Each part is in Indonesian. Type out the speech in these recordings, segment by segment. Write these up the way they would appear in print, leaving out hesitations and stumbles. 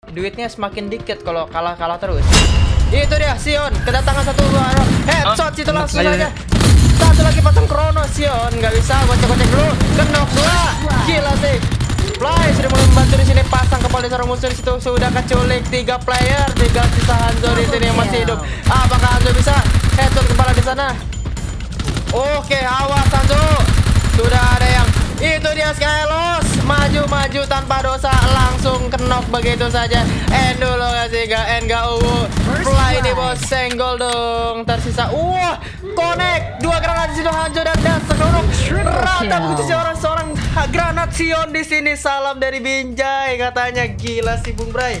duitnya semakin dikit kalau kalah terus. Itu dia Sion, kedatangan satu headshot itu langsung aja. Satu lagi pasang Kronos Sion, nggak bisa gocek-gocek dulu. Kenok 2. Gila sih. Fly sudah mulai membantu di sini, pasang kepala seorang musuh di situ, sudah keculik 3 player, tinggal sisa Hanzo di sini yang masih hidup. Apakah Hanzo bisa headshot kepala di sana? Oke, awas Hanzo. Sudah ada yang itu dia Skylos, maju tanpa dosa, langsung kenok begitu saja. End dulu ngasih enggak Fly ini bos, senggol dong. Tersisa connect 2 granat di situ Hanzo dan seluruh rata begitu seorang granat Sion di sini. Salam dari Binjai katanya. Gila sih Bung Bray.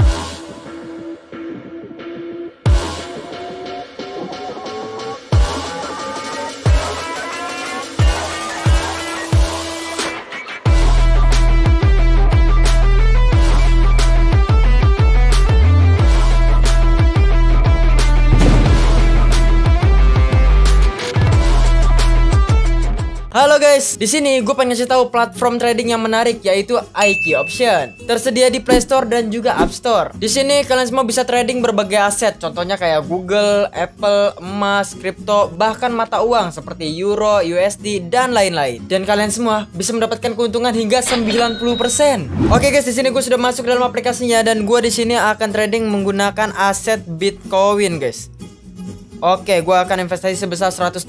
Halo guys, di sini gue pengen ngasih tahu platform trading yang menarik, yaitu IQ Option. Tersedia di Play Store dan juga App Store. Di sini kalian semua bisa trading berbagai aset, contohnya kayak Google, Apple, emas, kripto, bahkan mata uang seperti Euro, USD dan lain-lain. Dan kalian semua bisa mendapatkan keuntungan hingga 90%. Oke guys, di sini gue sudah masuk dalam aplikasinya dan gue di sini akan trading menggunakan aset Bitcoin guys. Oke, gue akan investasi sebesar $100.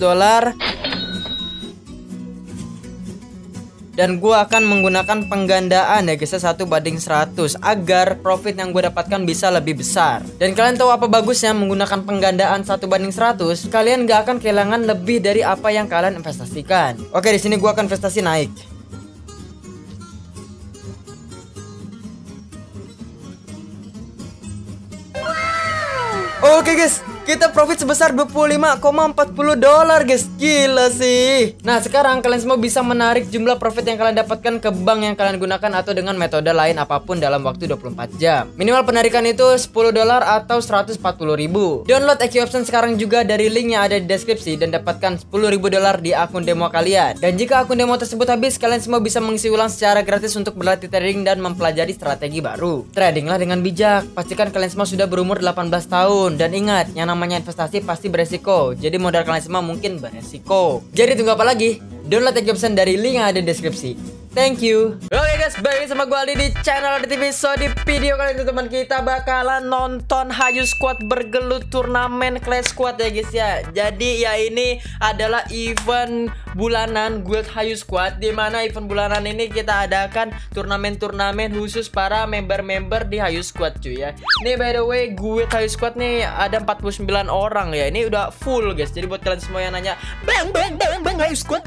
Dan gue akan menggunakan penggandaan ya guys, 1:100 agar profit yang gue dapatkan bisa lebih besar. Dan kalian tahu apa bagusnya menggunakan penggandaan 1:100? Kalian gak akan kehilangan lebih dari apa yang kalian investasikan. Oke, di sini gue akan investasi naik. Oke guys, kita profit sebesar $25,40 guys. Gila sih. Nah sekarang kalian semua bisa menarik jumlah profit yang kalian dapatkan ke bank yang kalian gunakan atau dengan metode lain apapun dalam waktu 24 jam. Minimal penarikan itu $10 atau 140.000. Download IQ Option sekarang juga dari link yang ada di deskripsi dan dapatkan $10.000 di akun demo kalian. Dan jika akun demo tersebut habis, kalian semua bisa mengisi ulang secara gratis untuk berlatih trading dan mempelajari strategi baru. Tradinglah dengan bijak. Pastikan kalian semua sudah berumur 18 tahun. Dan ingat, yang namanya investasi pasti beresiko. Jadi modal kalian semua mungkin beresiko. Jadi tunggu apa lagi? Download IQ Option dari link yang ada di deskripsi. Thank you. Oke guys, balik sama gue Aldi di channel Aldi TV. So di video kali ini teman kita bakalan nonton Hayu Squad bergelut turnamen Clash Squad ya guys ya. Jadi ya ini adalah event bulanan Guild Hayu Squad, dimana event bulanan ini kita adakan turnamen-turnamen khusus para member-member di Hayu Squad cuy ya. Ini by the way Guild Hayu Squad nih ada 49 orang ya. Ini udah full guys. Jadi buat kalian semua yang nanya bang Hayu Squad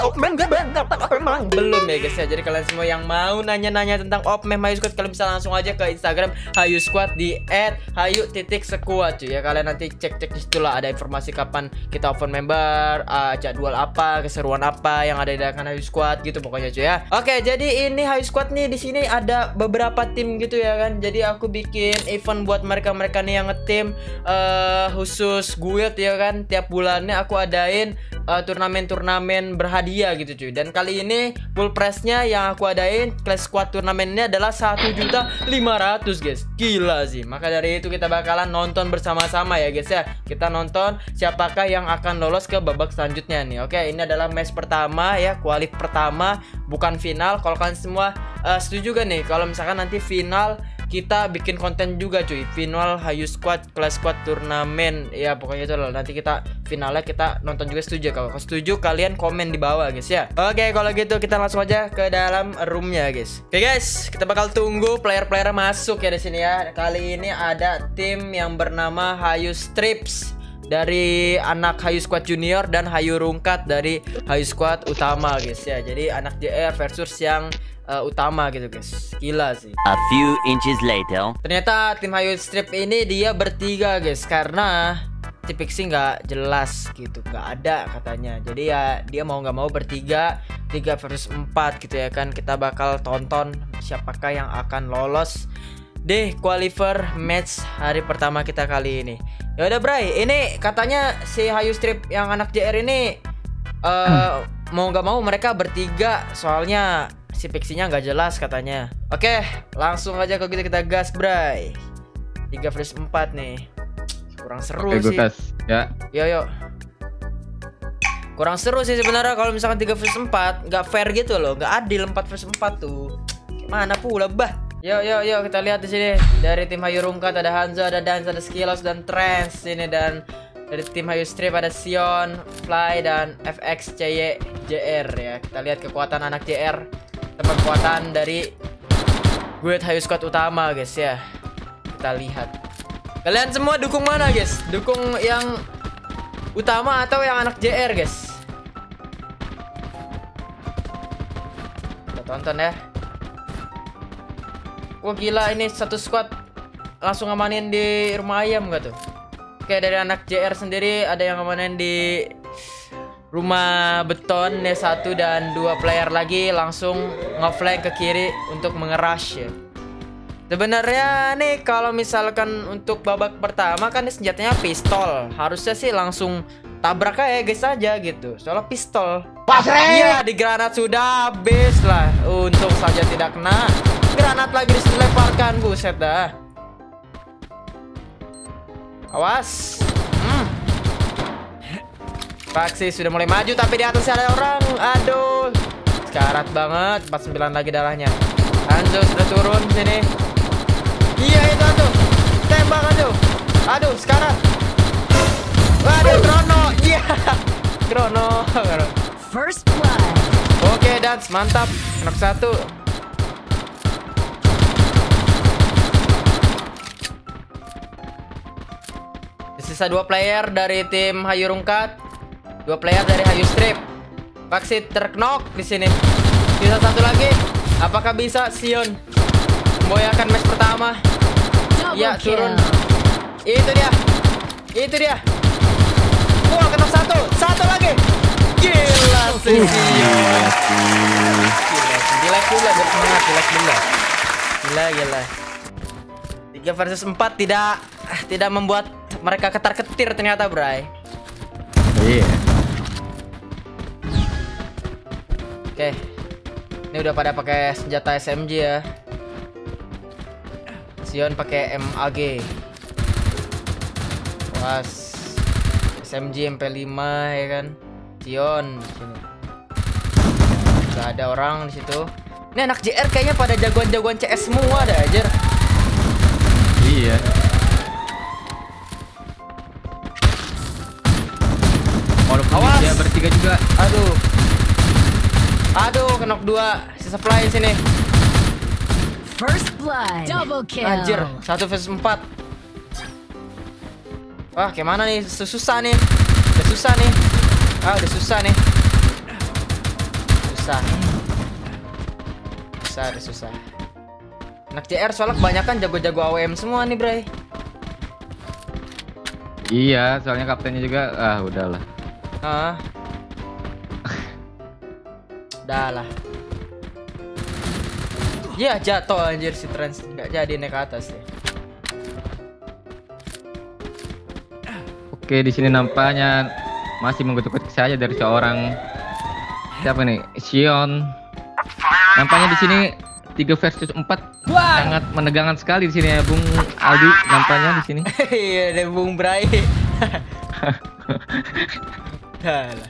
belum ya guys ya. Jadi kalian semua yang mau nanya-nanya tentang opmem Hayu Squad, kalian bisa langsung aja ke Instagram Hayu Squad di @hayu_squad cuy ya. Kalian nanti cek di situ lah ada informasi kapan kita open member, jadwal apa, keseruan apa yang ada di dalam Hayu Squad gitu pokoknya cuy ya. Oke, jadi ini Hayu Squad nih, di sini ada beberapa tim gitu ya kan. Jadi aku bikin event buat mereka-mereka nih yang ngetim khusus guild ya kan. Tiap bulannya aku adain turnamen-turnamen berhadiah gitu cuy. Dan kali ini full price-nya yang aku adain Clash Squad turnamen ini adalah 1.500.000 guys. Gila sih. Maka dari itu kita bakalan nonton bersama-sama ya guys ya. Kita nonton siapakah yang akan lolos ke babak selanjutnya nih. Oke, ini adalah match pertama ya, kualif pertama, bukan final. Kalau kalian semua setuju gak nih kalau misalkan nanti final kita bikin konten juga cuy, final Hayu Squad Clash Squad turnamen ya, pokoknya itu loh. Nanti kita finalnya kita nonton juga. Setuju? Kalau setuju kalian komen di bawah guys ya. Oke, kalau gitu kita langsung aja ke dalam roomnya guys. Oke guys, kita bakal tunggu player-player masuk ya di sini ya. Kali ini ada tim yang bernama Hayu Strips dari anak Hayu Squad Junior dan Hayu Rungkat dari Hayu Squad utama guys ya. Jadi anak JR versus yang utama gitu guys. Gila sih. A few inches later. Ternyata tim Hayu Strip ini dia bertiga guys, karena Tipixi nggak jelas gitu, nggak ada katanya. Jadi ya dia mau nggak mau bertiga, 3 versus 4 gitu ya kan. Kita bakal tonton siapakah yang akan lolos deh qualifier match hari pertama kita kali ini. Ya udah Bray, ini katanya si Hayu Strip yang anak JR ini mau nggak mau mereka bertiga, soalnya Si Pixinya nggak jelas katanya. Oke, langsung aja kalau gitu kita gas, bray. 3 versus 4 nih. Kurang seru Oke, sih. gas. Ya. Yo. Kurang seru sih sebenarnya kalau misalkan 3 versus 4, nggak fair gitu loh, nggak adil 4 versus 4 tuh. Gimana pula bah? Yo, kita lihat di sini. Dari tim Hayu Rungkat ada Hanzo, ada Dans, ada Skilos dan Trans ini, dan dari tim Hayu Strip ada Sion, Fly dan FXCY JR ya. Kita lihat kekuatan anak JR, teman kekuatan dari guild Hayu Squad utama, guys ya. Kita lihat. Kalian semua dukung mana, guys? Dukung yang utama atau yang anak JR, guys? Kita tonton ya. Wah gila, ini satu squad langsung ngamanin di rumah ayam gak tuh? Oke, dari anak JR sendiri ada yang ngamanin di rumah beton ya, 1 dan 2 player lagi langsung ngeflank ke kiri untuk mengerush ya. Sebenarnya nih kalau misalkan untuk babak pertama kan ini senjatanya pistol, harusnya sih langsung tabrak aja guys aja gitu, soalnya pistol. Iya, di granat sudah habis lah. Untung saja tidak kena. Granat lagi dilemparkan, buset dah. Awas. Faksi sudah mulai maju tapi di atasnya ada orang. Aduh. Sekarat banget, 49 lagi darahnya. Hanzo sudah turun sini. Iya itu tuh. Tembak aduh. Aduh, sekarat. Waduh, Krono. Iya. Krono. First blood. Oke, Dans, mantap. Knock 1. Sisa 2 player dari tim Hayu Rungkat, 2 player dari Hayu Strip. Faksi terknok di sini. Sisa 1 lagi. Apakah bisa Sion memboyakan match pertama? Ya, turun. Itu dia. Wah, kena 1 lagi. Gila sih. Gila bersemangat, gila. 3 versus 4 tidak membuat mereka ketar-ketir ternyata, Bray. Iya. Oke. Ini udah pada pakai senjata SMG ya. Sion pakai MAG. Was. SMG MP5 ya kan. Sion di sini. Gak ada orang di situ. Ini anak JR kayaknya pada jagoan-jagoan CS semua dah aja. Iya. Walaupun dia bertiga juga. Aduh, kenok 2. Sisa fly sini. First blood. Double kill. Anjir, 1 versus 4. Wah, gimana nih? Susah nih. Udah susah nih. Susah. Anak JR soalnya kebanyakan jago-jago AWM semua nih, Bray. Iya, soalnya kaptennya juga. Udahlah. Udahlah. Ya, jatuh anjir si Trans, nggak jadi naik ke atas ya. Oke, di sini nampaknya masih mengkutuk-kutuk saja dari seorang siapa nih? Sion. Nampaknya di sini 3 versus 4 sangat menegangkan sekali di sini ya, Bung Aldi. Nampaknya di sini. Iya, ada Bung Bray. Dalah.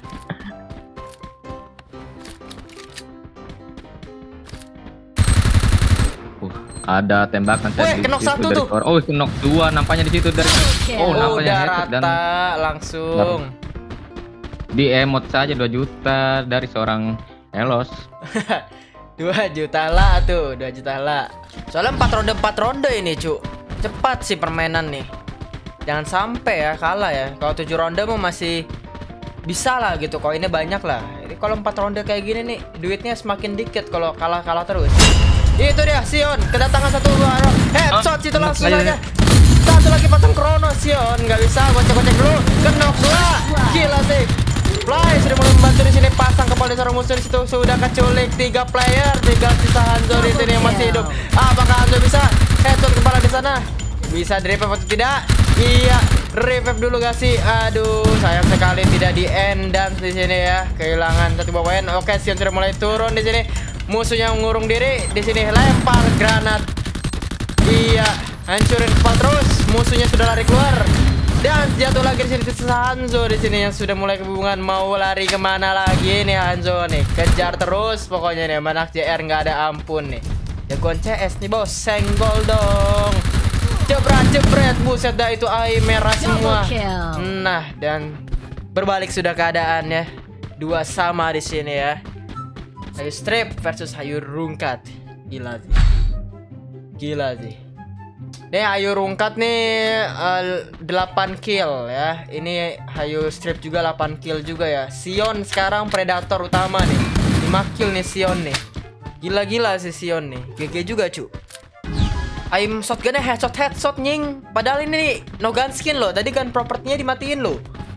Ada tembakan tadi. Kenok 1 tuh. Oh, kenok 2 nampaknya di situ dari. Oh, nampaknya udah headshot rata langsung. Di emot saja 2 juta dari seorang Elos. 2 juta lah tuh, 2 juta lah. Soalnya 4 ronde ini, cu. Cepat sih permainan nih. Jangan sampai ya kalah ya. Kalau 7 ronde mah masih bisa lah gitu. Koinnya banyak lah. Jadi kalau 4 ronde kayak gini nih, duitnya semakin dikit kalau kalah terus. Itu dia Sion, kedatangan 1 headshot situ langsung aja. 1 lagi pasang Krono. Sion nggak bisa, gocek-gocek dulu. Kenok 2. Gila sih. Fly sudah mulai membantu di sini, pasang kepala seorang musuh di situ, sudah keculik 3 player, 3 sisa Hanzo di sini yang masih hidup. Apakah Hanzo bisa headshot kepala di sana? Bisa di revive atau tidak? Iya, revive dulu gak sih? Aduh, sayang sekali tidak di end dan di sini ya, kehilangan 1 buah poin. Oke, Sion sudah mulai turun di sini, Musuhnya mengurung diri di sini, lempar granat. Iya, hancurin kepala terus. Musuhnya sudah lari keluar. Dan jatuh lagi di sini Hanzo di sini yang sudah mulai kebingungan mau lari kemana lagi nih Hanzo nih. Kejar terus pokoknya nih, anak JR nggak ada ampun nih. Jagoan CS nih bos, senggol dong. Jebret, buset dah itu air merah semua. Nah, dan berbalik sudah keadaannya. 2 sama di sini ya. Hayu Strip versus Hayu Rungkat. Gila sih. Nih Hayu Rungkat nih 8 kill ya. Ini Hayu Strip juga 8 kill juga ya. Sion sekarang predator utama nih. 5 kill nih Sion nih. Gila si Sion nih. GG juga cu. Aim shotgunnya headshot nying. Padahal ini nih no gun skin loh. Tadi kan propertinya dimatiin loh.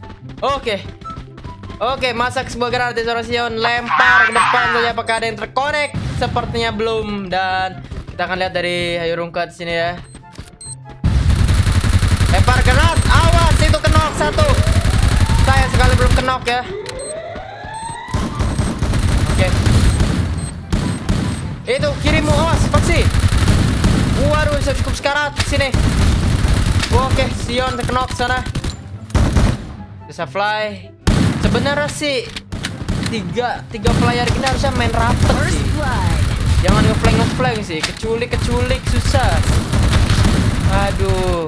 Oke, masak sebuah granat dari seorang Sion, lempar ke depan saja. Apakah ada yang terkonek? Sepertinya belum. Dan kita akan lihat dari Hayu Rungkat sini ya. Lempar granat, awas itu kenok 1. Sayang sekali belum kenok ya. Oke. Itu kirimu, awas Paksi. Waduh, cukup sekarat sini. Oke, Sion terkenok sana. Bisa fly. Sebenarnya sih tiga player ini harusnya main rapet sih. Jangan ngeflank sih. Keculik susah. Aduh.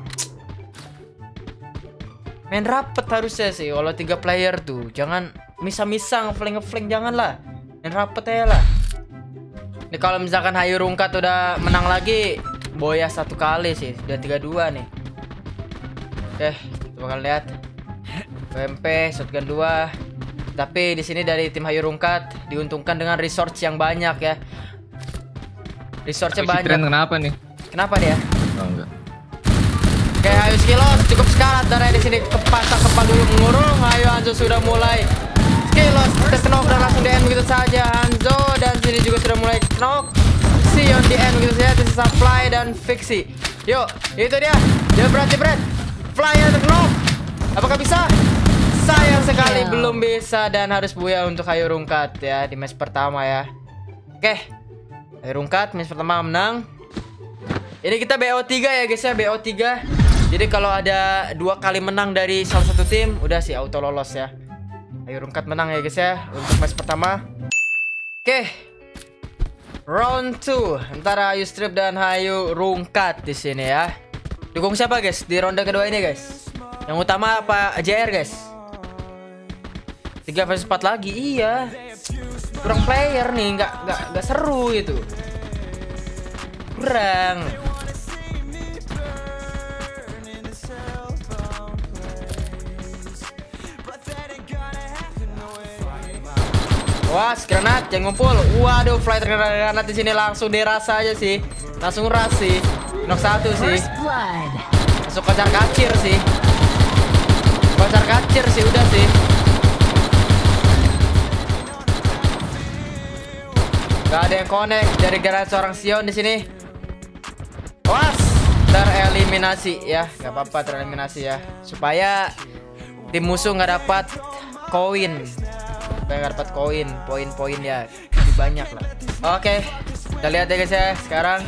Main rapet harusnya sih kalau 3 player tuh. Jangan misa-misa ngeflank janganlah. Main rapet aja lah. Ini kalau misalkan Hayu Rungkat udah menang lagi, boya 1 kali sih. Udah 3-2 nih. Oke, kita bakal lihat. UMP shotgun 2. Tapi di sini dari tim Hayu Rungkat diuntungkan dengan resource yang banyak ya. Resource-nya banyak. Kenapa nih? Kenapa dia? Oh, enggak. Oke, Hayu Skilos cukup sekarat darah di sini, kepasak kepala dulu mengurung. Hayu Hanzo sudah mulai Skilos terkenok dan langsung di end begitu saja Hanzo, dan sini juga sudah mulai knock. Sion di end begitu saja, tersisa Fly dan Fixie. Yuk, itu dia. Jebret. Fly-nya terkenok. Apakah bisa? Sayang sekali belum bisa dan harus buya untuk Hayu Rungkat ya di match pertama ya. Oke. Hayu Rungkat match pertama menang. Ini kita BO3 ya guys ya, BO3. Jadi kalau ada 2 kali menang dari salah satu tim, udah sih auto lolos ya. Hayu Rungkat menang ya guys ya untuk match pertama. Oke. Round 2 antara Hayu Strip dan Hayu Rungkat di sini ya. Dukung siapa guys di ronde kedua ini guys? Yang utama apa JR guys? 3 versus 4 lagi, iya. Kurang player nih, nggak seru gitu. Kurang. Wah, granat yang ngumpul. Waduh, fly terkena granat di sini langsung dirasa aja sih. Langsung ras sih. Knock 1 sih. Masuk kocar kacir sih. Kocar kacir sih udah sih. Gak ada yang connect dari granat seorang Sion di sini. Was, tereliminasi ya. Gak apa-apa tereliminasi ya. Supaya tim musuh nggak dapat koin. Supaya nggak dapat koin, poin-poin ya lebih banyak lah. Oke, kita lihat ya guys ya. Sekarang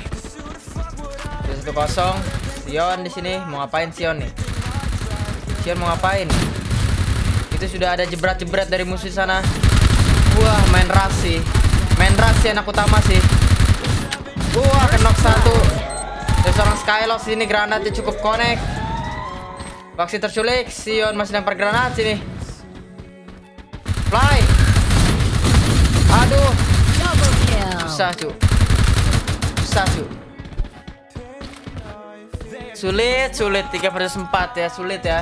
1-0. Sion di sini mau ngapain Sion nih? Sion mau ngapain? Itu sudah ada jebret-jebret dari musuh sana. Wah, main ras sih. Main ras sih anak utama sih. Wah, kenok 1. Ada seorang Skylock sini, granatnya cukup connect. Vaksi terculik, Sion masih lempar granat sini. Fly. Aduh. Susah cu. Sulit 3 versus 4 ya, sulit ya.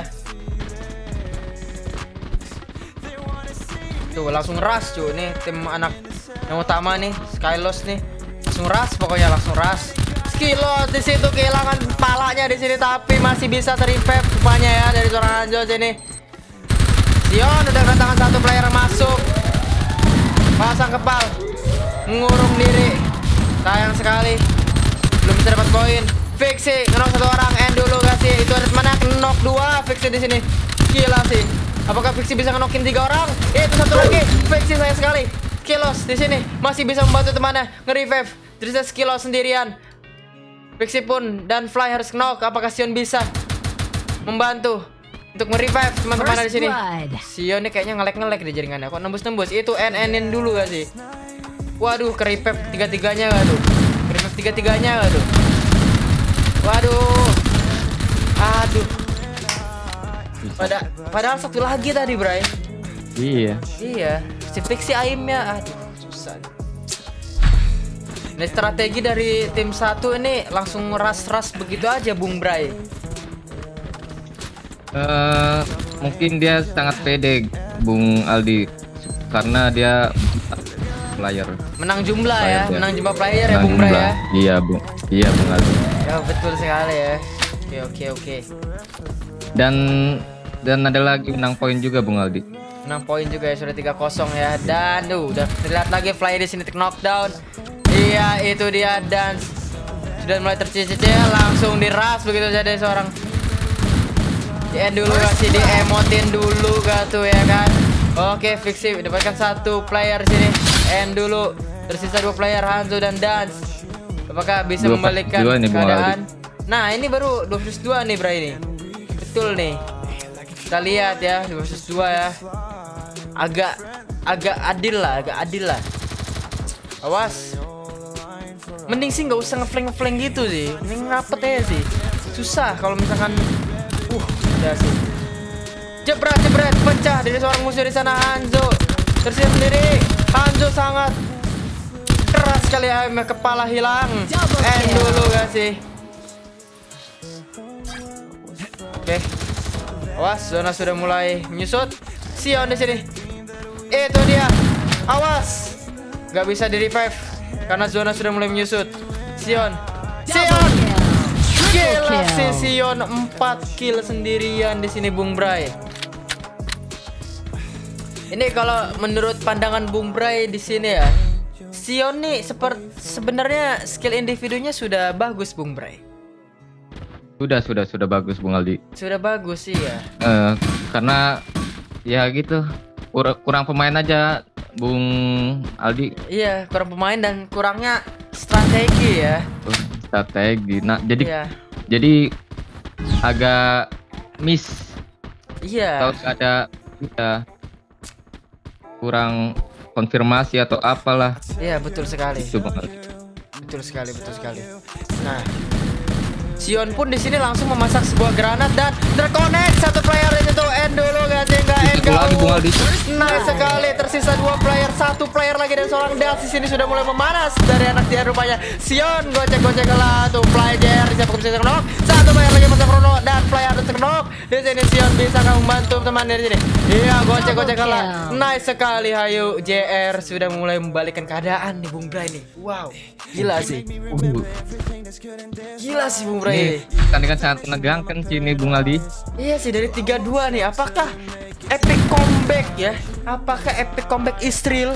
Tuh langsung rush cu, nih tim anak yang utama nih, Skylos nih. Langsung rush pokoknya, langsung rush. Skilos di situ kehilangan palanya di sini, tapi masih bisa ter-revive rupanya ya dari seorang Hanzo sini. Sion udah kedatangan 1 player masuk. Pasang kepal, ngurung diri. Sayang sekali belum bisa dapat koin. Fixie knock 1 orang, end dulu gak sih? Itu ada mana knock 2 Fixie di sini. Gila sih. Apakah Fixie bisa ngenokin 3 orang? Itu 1 lagi. Fixie sayang sekali. Skillos di sini masih bisa membantu temannya nge-revive. Tersisa Skillos sendirian. Fixie pun dan Fly harus knock. Apakah Sion bisa membantu untuk nge-revive teman-teman di sini? Sion ini kayaknya ngelek di jaringannya. Kok nembus-nembus? Itu NN-in dulu gak sih? Waduh, ke-revive tiga-tiganya gak tuh? Ke-revive tiga-tiganya gak tuh? Waduh. Aduh. Padahal satu lagi tadi, Bray. Iya. Iya, si Fixie aimnya. Aduh, susah. Ini strategi dari tim satu ini langsung ras-ras begitu aja, Bung Bray. Mungkin dia sangat pede, Bung Aldi, karena dia player. Menang jumlah Player ya, dia. menang jumlah player ya, Menang Bung Bray jumlah. ya. Iya, Bung. Iya, Bung Aldi. Ya betul sekali ya. Oke. Dan ada lagi menang poin juga, Bung Aldi. 6 poin juga ya, sudah 3-0 ya. Dan udah terlihat lagi Fly di sini knockdown. Iya, itu dia, dan sudah mulai tercicil, langsung diras begitu saja seorang. Di end dulu, kasih di emotin dulu gak tuh ya kan. Oke, Fixie dapatkan satu player di sini. End dulu. Tersisa 2 player, Hanzo dan Dance. Apakah bisa membalikkan keadaan? Nah, ini baru 2 versus 2 nih, Bray ini. Betul nih. Kita lihat ya, 2 versus 2 ya. Agak adil lah. Awas. Mending sih nggak usah ngeflank gitu sih. Mending rapet aja sih. Susah kalau misalkan udah sih. Jebret pecah dari seorang musuh di sana. Hanzo tersisa sendiri. Hanzo sangat keras sekali aimnya, kepala hilang. End dulu gak sih? Oke. Awas, zona sudah mulai menyusut. Sion di sini. Itu dia. Awas. Gak bisa di revive karena zona sudah mulai menyusut. Sion. Gila si Sion, 4 kill sendirian di sini, Bung Bray. Ini kalau menurut pandangan Bung Bray di sini ya, Sion nih sebenarnya skill individunya sudah bagus, Bung Bray. Sudah bagus, Bung Aldi. Sudah bagus sih ya. Karena ya gitu, kurang pemain aja, Bung Aldi. Iya, kurang pemain dan kurangnya strategi ya. Strategi. Nah, jadi agak miss. Iya. Kalau ada kurang konfirmasi atau apalah. Iya, betul sekali. Itu, Bung Aldi. Betul sekali. Nah, Sion pun di sini langsung memasak sebuah granat dan terkonek satu player di situ. End dulu gak sih? Lagi, Bung Aldi. Nice sekali, tersisa 2 player, 1 player lagi dan seorang Dals di sini sudah mulai memanas dari anak dia rupanya. Sion gocek lah tuh player siapa bisa terknok. 1 player lagi masuk Chrono dan player harus terknok. Di sini Sion bisa membantu temannya di sini. Iya, gocek lah. Nice sekali, Hayu. JR sudah mulai membalikkan keadaan nih, Bung Bray nih. Wow, gila sih. Gila sih, Bung Bray. Ini tandingan sangat menegangkan sini, Bung Aldi. Iya sih, dari 3-2 nih. Apakah epic comeback ya? Apakah epic comeback Israel?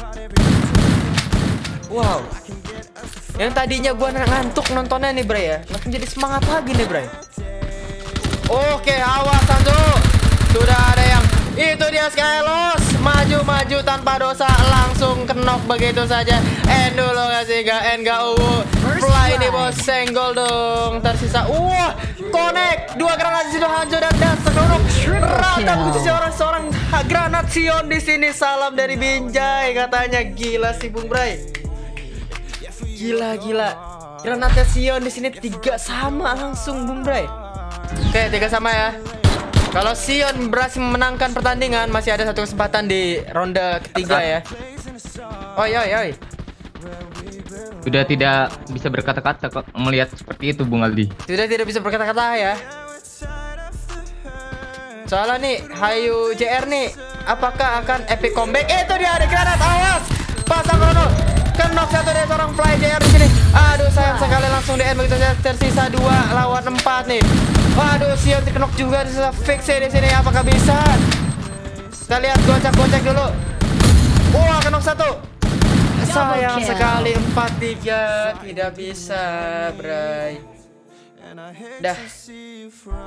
Wow. Yang tadinya gua ngantuk nontonnya nih, Bray ya. Langsung jadi semangat lagi nih, Bray. Oke, awas Hanzo. Sudah ada yang itu dia, Skylos maju tanpa dosa, langsung kenok begitu saja. End dulu gak sih? Gak Fly ini bos, senggol dong. Tersisa connect 2 granat di situ. Hanzo dan Dance terkenok rata begitu seorang granat Sion di sini. Salam dari Binjai katanya. Gila sih, Bung Bray. Gila. Granatnya Sion di sini 3 sama langsung, Bung Bray. Oke, 3 sama ya. Kalau Sion berhasil memenangkan pertandingan, masih ada 1 kesempatan di ronde ketiga ya. Oi. Sudah tidak bisa berkata-kata kok melihat seperti itu, Bung Aldi. Sudah tidak bisa berkata-kata ya. Soalnya nih, Hayu JR nih, apakah akan epic comeback? Itu dia, ada granat, awas. Pasang Chrono. Kenok satu dari seorang Fly JR di sini. Aduh, sayang sekali langsung di end begitu saja. Tersisa 2 lawan 4 nih. Waduh, Sion terkenok juga di sini. Fixie di sini, apakah bisa? Kita lihat gocek dulu. Kenok 1. Sayang sekali 4-3, tidak bisa, Bray. Dah.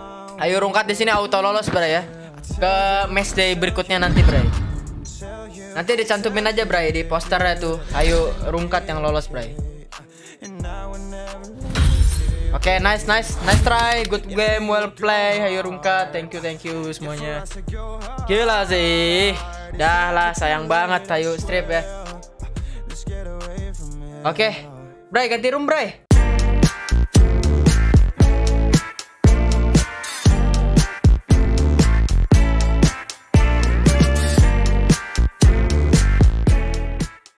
Ayo Rungkat di sini auto lolos, Bray ya. Ke match day berikutnya nanti, Bray. Nanti dicantumin aja Bray di posternya tuh. Ayo Rungkat yang lolos Bray. Oke, nice try, good game, well play. Ayo Rungkat, thank you semuanya. Gila sih. Dah lah, sayang banget. Ayo strip ya. Oke, Bray ganti room Bray.